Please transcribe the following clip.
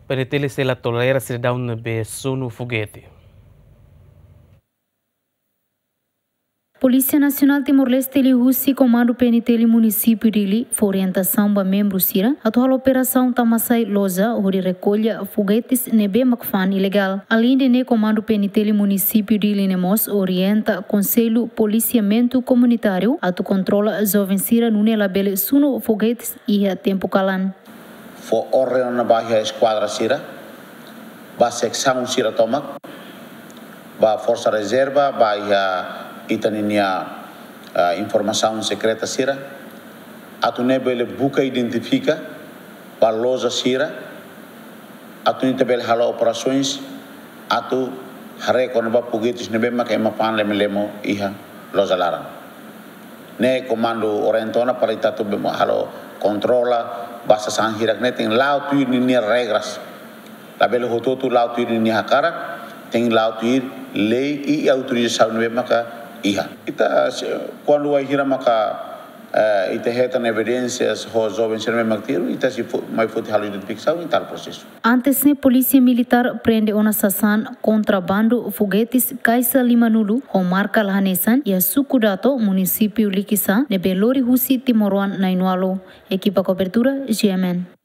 penetele se la tolera se dá um sunu foguete. Polícia Nacional Timor-Leste Husi Comando PNT município de orientação para membros Sira, atual operação Tamasai Loza, onde recolhe foguetes nebe macfan ilegal. Além de Comando PNT município de Nemos orienta Conselho Policiamento Comunitário, atu controla jovem Sira nune labele suno foguetes e a tempo calan. For ordem na barra esquadra Sira, ba secção Sira Tomac, ba força reserva, ba itaninia informação secreta Sira, atu nebele buka identifica ba loja Sira, atu nebele hala operações, atu hare kono ba foguetes nebe mak ema pan lemo iha loja larang. Ne comando orientona para itatu bemo halo controla basa sang hirak ne ting lau tu ni regras. Labele hototu lau tu ni hakara, ting lau tu lei e autorização nebe maka iha. Ita quando vai hira maka ita retan evidências ho jovem ser memactiro ita se mai foto halo identificação em tal processo. Antes ne polícia militar prende ona sasan contrabando foguetes Kaisa Limanulu ho marca Lahanesan e Sukudato município Likisa ne Belori Husi Timoroan Nainualo. Equipa cobertura GMN.